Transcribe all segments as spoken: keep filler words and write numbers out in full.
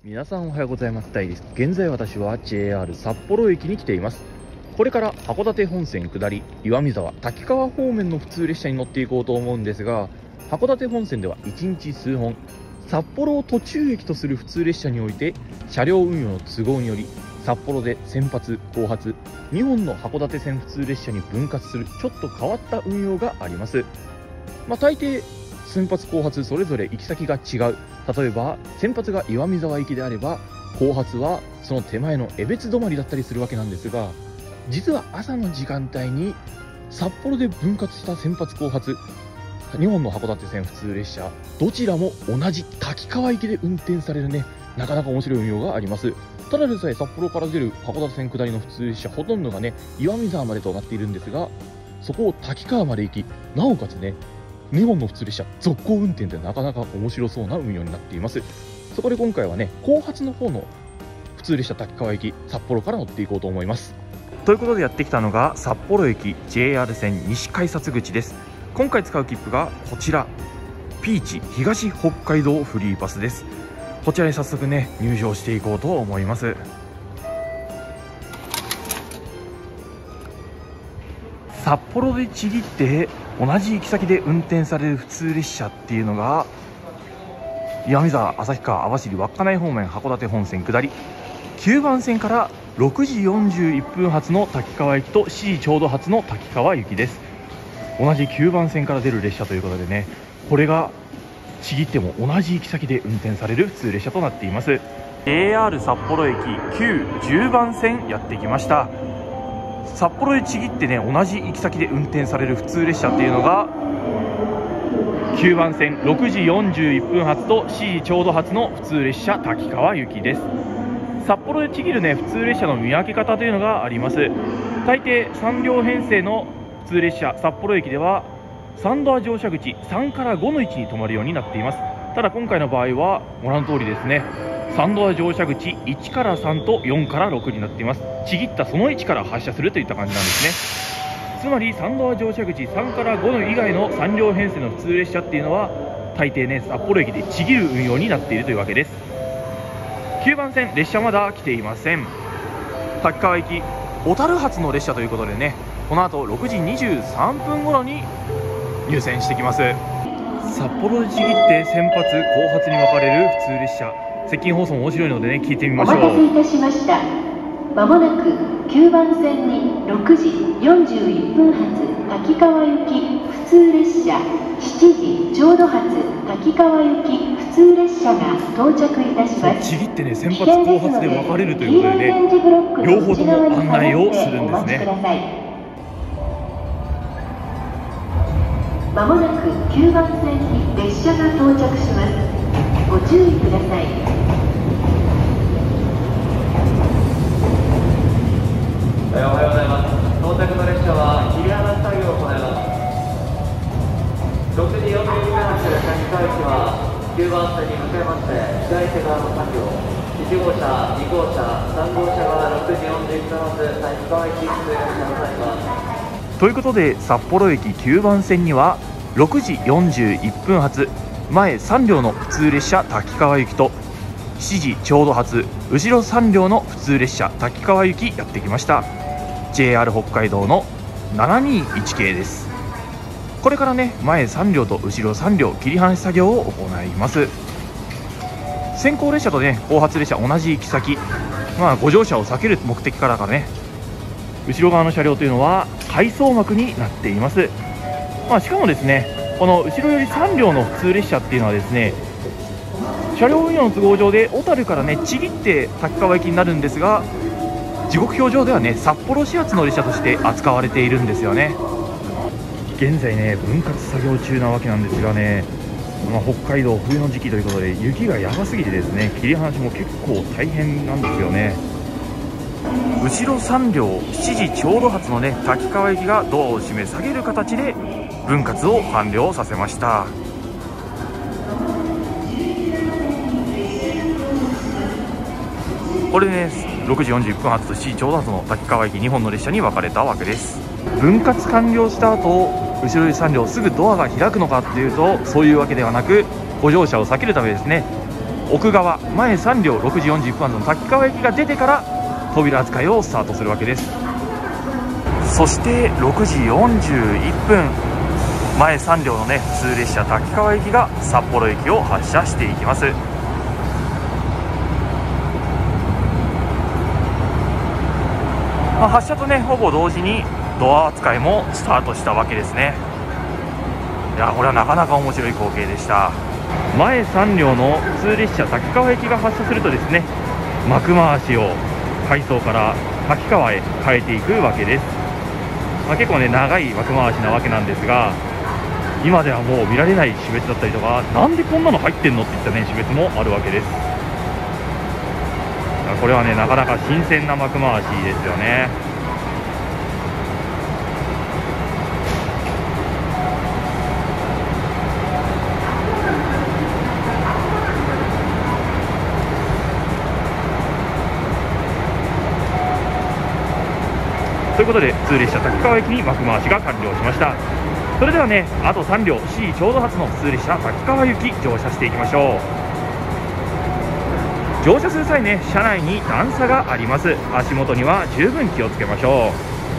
皆さんおはようございます。大です。現在私は ジェイアール 札幌駅に来ています。これから函館本線下り岩見沢滝川方面の普通列車に乗っていこうと思うんですが、函館本線ではいちにち数本、札幌を途中駅とする普通列車において車両運用の都合により札幌で先発後発にほんの函館線普通列車に分割するちょっと変わった運用があります。まあ、大抵先発後発それぞれ行き先が違う。例えば先発が岩見沢行きであれば後発はその手前の江別止まりだったりするわけなんですが、実は朝の時間帯に札幌で分割した先発後発にほんの函館線普通列車どちらも同じ滝川行きで運転されるね、なかなか面白い運用があります。ただでさえ札幌から出る函館線下りの普通列車ほとんどがね岩見沢までとなっているんですが、そこを滝川まで行き、なおかつねにほんの普通列車続行運転でなかなか面白そうな運用になっています。そこで今回はね後発の方の普通列車滝川行き札幌から乗っていこうと思います。ということでやってきたのが札幌駅 ジェイアール 線西改札口です。今回使う切符がこちらピーチ東北海道フリーパスです。こちらに早速ね入場していこうと思います。札幌でちぎって同じ行き先で運転される普通列車っていうのが岩見沢旭川網走稚内方面函館本線下りきゅうばん線からろくじよんじゅういっぷん発の滝川行きとしちじちょうど発の滝川行きです。同じきゅうばん線から出る列車ということでね、これがちぎっても同じ行き先で運転される普通列車となっています。 ジェイアール 札幌駅きゅう、じゅうばん線やってきました。札幌でちぎってね同じ行き先で運転される普通列車っていうのがきゅうばん線ろくじよんじゅういっぷん発としちじちょうど発の普通列車滝川行きです。札幌でちぎるね普通列車の見分け方というのがあります。大抵さんりょう編成の普通列車札幌駅ではさんドア乗車口さんからごの位置に止まるようになっています。ただ今回の場合はご覧の通りですね、さんドア乗車口いちからさんとよんからろくになっています。ちぎったその位置から発車するといった感じなんですね。つまりさんドア乗車口さんからごの以外のさんりょう編成の普通列車っていうのは大抵ね札幌駅でちぎる運用になっているというわけです。きゅうばん線列車まだ来ていません。滝川行き小樽発の列車ということでね、この後ろくじにじゅうさんぷん頃に入線してきます。札幌でちぎって先発後発に分かれる普通列車、接近放送も面白いのでね聞いてみましょう。 お待たせいたしました。まもなくきゅうばん線にろくじよんじゅういっぷん発滝川行き普通列車しちじちょうど発滝川行き普通列車が到着いたします。 ちぎってね先発後発で分かれるということでね両方とも案内をするんですね。 まもなくきゅうばん線に列車が到着します。ご注意ください。 おはようございます。到着の列車は切り離し作業を行います。ろくじよんじゅうにふん発滝川駅はきゅうばん線に向かいまして左手側の作業いちごうしゃ、にごうしゃ、さんごうしゃがろくじよんじゅういっぷん発滝川駅普通列車となります。 ということで札幌駅きゅうばん線にはろくじよんじゅういっぷん発前さんりょうの普通列車滝川行きとしちじちょうど発後ろさんりょうの普通列車滝川行きやってきました。 ジェイアール 北海道のななにいち系です。これからね前さんりょうと後ろさんりょう切り離し作業を行います。先行列車とね後発列車同じ行き先、まあ、ご乗車を避ける目的からかね後ろ側の車両というのは回送幕になっています。まあ、しかもですねこの後ろよりさんりょうの普通列車っていうのはですね車両運用の都合上で小樽からねちぎって滝川行きになるんですが、時刻表上ではね札幌始発の列車として扱われているんですよね。現在ね分割作業中なわけなんですがね、まあ、北海道冬の時期ということで雪がやばすぎてですね切り離しも結構大変なんですよね。後ろさんりょうしちじちょうど発のね滝川行きがドアを閉め下げる形で分割を完了させました。これでねろくじよんじゅういっぷん発としちじちょうど発の滝川行きにほんの列車に分かれたわけです。分割完了した後後ろよりさんりょうすぐドアが開くのかっていうとそういうわけではなくご乗車を避けるためですね奥側前さん両ろくじよんじゅういっぷん発の滝川駅が出てから扉扱いをスタートするわけです。そしてろくじよんじゅういっぷん、前さん両のね普通列車滝川駅が札幌駅を発車していきます。まあ、発車とねほぼ同時にドア扱いもスタートしたわけですね。いやこれはなかなか面白い光景でした。前さん両の普通列車滝川駅が発車するとですね、幕回しを回送から滝川へ変えていくわけです。まあ、結構ね長い幕回しなわけなんですが、今ではもう見られない種別だったりとか、なんでこんなの入ってんのっていったね種別もあるわけです。これはねなかなか新鮮な幕回しですよね。ということで普通列車滝川駅に幕回しが完了しました。それではねあとさん両しちじちょうど発の普通列車滝川行き乗車していきましょう。乗車する際ね車内に段差があります。足元には十分気をつけましょ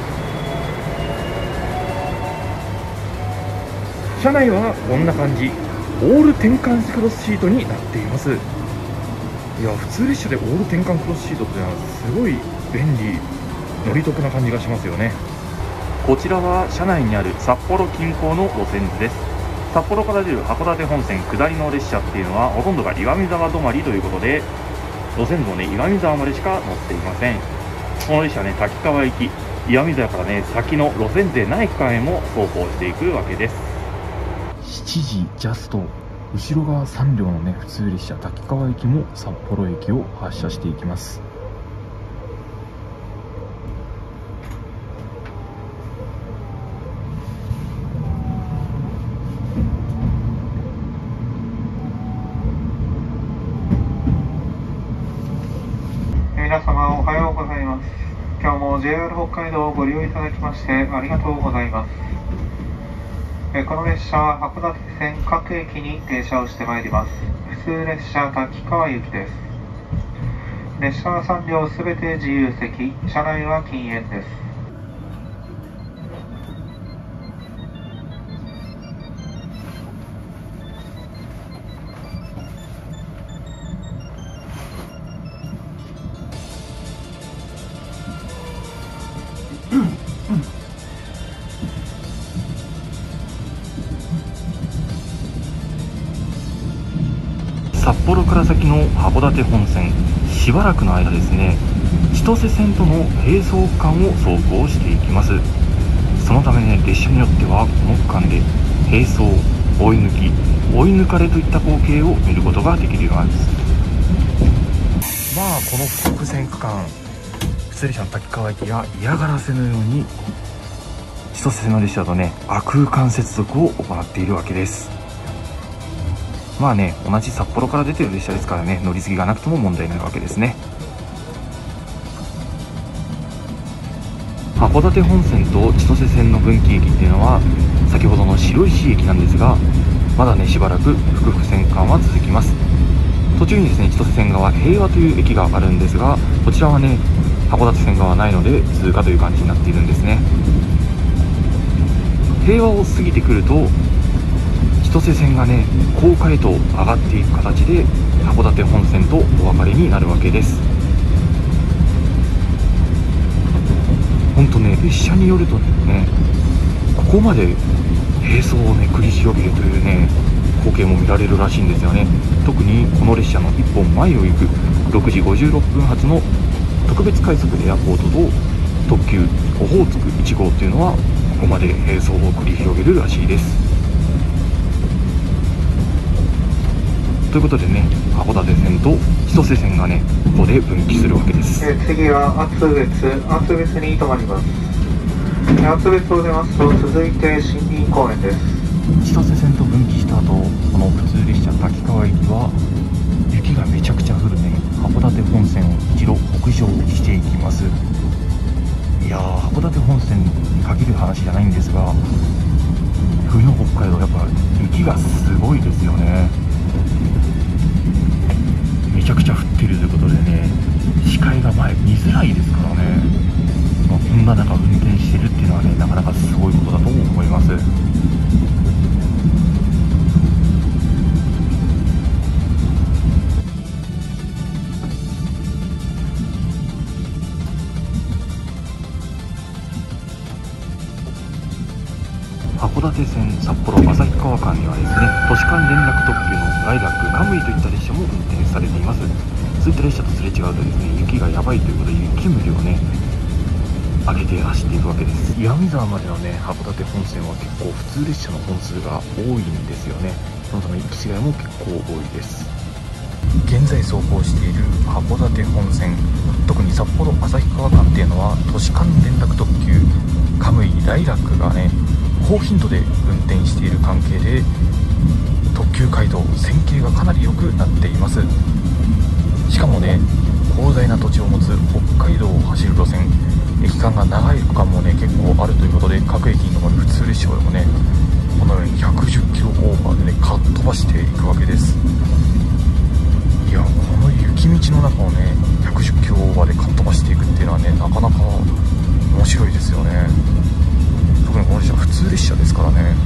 う。車内はこんな感じ、オール転換式クロスシートになっています。いや普通列車でオール転換クロスシートっていうのはすごい便利、乗り得な感じがしますよね。こちらは車内にある札幌近郊の路線図です。札幌から出る函館本線下りの列車っていうのはほとんどが岩見沢止まりということで、路線図もね岩見沢までしか乗っていません。この列車ね滝川行き岩見沢からね先の路線図でない区間へも走行していくわけです。しちじジャスト、後ろ側さん両のね普通列車滝川行きも札幌駅を発車していきます。 皆様おはようございます。今日も ジェイアール 北海道をご利用いただきましてありがとうございます。えこの列車は函館線各駅に停車をしてまいります。普通列車滝川行きです。列車はさん両すべて自由席、車内は禁煙です。 札幌から先の函館本線、しばらくの間ですね千歳線との並走区間を走行していきます。そのためね列車によってはこの区間で並走、追い抜き、追い抜かれといった光景を見ることができるようなんです。まあこの複複線区間、普通列車の滝川駅が嫌がらせのように千歳線の列車とね亜空間接続を行っているわけです。まあね同じ札幌から出てる列車ですからね、乗り継ぎがなくても問題ないわけですね。函館本線と千歳線の分岐駅っていうのは先ほどの白石駅なんですが、まだねしばらく複々線間は続きます。途中にですね千歳線側平和という駅があるんですが、こちらはね函館線側ないので通過という感じになっているんですね。平和を過ぎてくると千歳線がね高架へと上がっていく形で函館本線とお別れになるわけです。本当ね列車によるとねここまで並走をね繰り広げるというね光景も見られるらしいんですよね。特にこの列車のいっぽんまえを行くろくじごじゅうろっぷん発の特別快速エアポートと特急オホーツクいち号というのはここまで並走を繰り広げるらしいです。ということでね函館線と千歳線がねここで分岐するわけです。 え次は厚別、厚別に停まります。厚別を出ますと続いて森林公園です。 千歳線と分岐した後、この普通列車滝川駅は雪がめちゃくちゃ降るね函館本線を一路北上していきます。いやー函館本線に限る話じゃないんですが、冬の北海道やっぱ雪がすごいですよね。 ちゃくちゃ降っているということでね、視界が前見づらいですからね、まあ、こんな中運転してるっていうのはね、なかなかすごいことだと思います。函館線札幌旭川間にはですね、都市間連絡特急のライラック、カムイといった列車も運転されています。そういった列車とすれ違うとですね、雪がやばいということで雪煙をね上げて走っていくわけです。岩見沢までのね函館本線は結構普通列車の本数が多いんですよね。そのため行き違いも結構多いです。現在走行している函館本線、特に札幌旭川間っていうのは都市間連絡特急カムイライラックがね高頻度で運転している関係で、特急街道線形がかなり良くなっています。しかもね、広大な土地を持つ北海道を走る路線、駅間が長い区間もね結構あるということで、各駅に乗る普通列車でもねこのようにひゃくじゅっキロオーバーでねかっ飛ばしていくわけです。いや、この雪道の中をねひゃくじゅっキロオーバーでかっ飛ばしていくっていうのはね、なかなか面白いですよね。特にこの列車普通列車ですからね。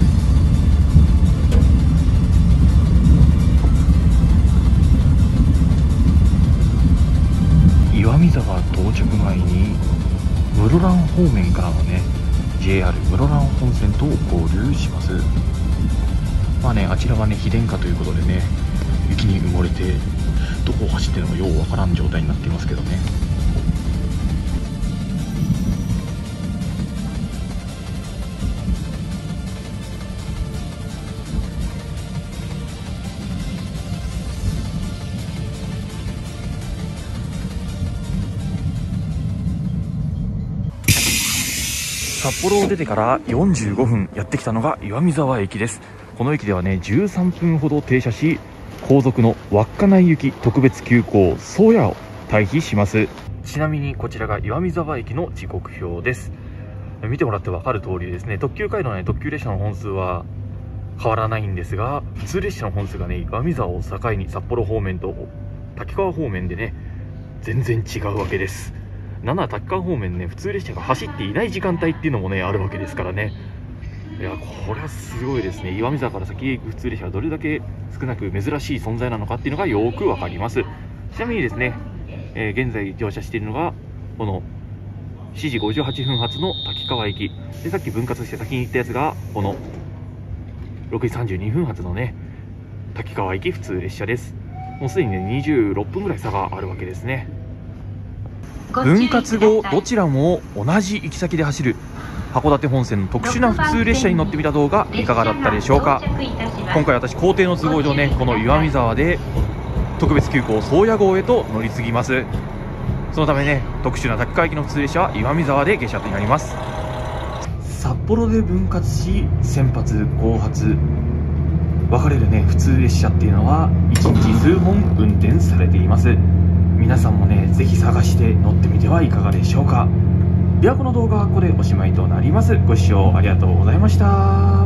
岩見沢到着前に室蘭方面からのね ジェイアール 室蘭本線と合流します。まあね、あちらはね非電化ということでね、雪に埋もれてどこを走ってるのかようわからん状態になっていますけどね。札幌を出てからよんじゅうごふんやってきたのが岩見沢駅です。この駅ではねじゅうさんぷんほど停車し、後続の稚内行き特別急行宗谷を退避します。ちなみにこちらが岩見沢駅の時刻表です。見てもらって分かる通りですね、特急街道のね特急列車の本数は変わらないんですが、普通列車の本数がね岩見沢を境に札幌方面と滝川方面でね全然違うわけです。なんなら滝川方面ね普通列車が走っていない時間帯っていうのもねあるわけですからね。いや、これはすごいですね。岩見沢から先へ行く普通列車がどれだけ少なく珍しい存在なのかっていうのがよくわかります。ちなみにですね、えー、現在乗車しているのがこのしちじごじゅうはっぷん発の滝川行きで、さっき分割して先に行ったやつがこのろくじさんじゅうにふん発のね滝川行き普通列車です。もうすでにねにじゅうろっぷんぐらい差があるわけですね。分割後どちらも同じ行き先で走る函館本線の特殊な普通列車に乗ってみた動画いかがだったでしょうか。今回私行程の都合上ねこの岩見沢で特別急行宗谷号へと乗り継ぎます。そのためね特殊な滝川行きの普通列車は岩見沢で下車となります。札幌で分割し先発後発分かれるね普通列車っていうのはいちにち数本運転されています。皆さんもねぜひ探して乗ってみてはいかがでしょうか。ではこの動画はここでおしまいとなります。ご視聴ありがとうございました。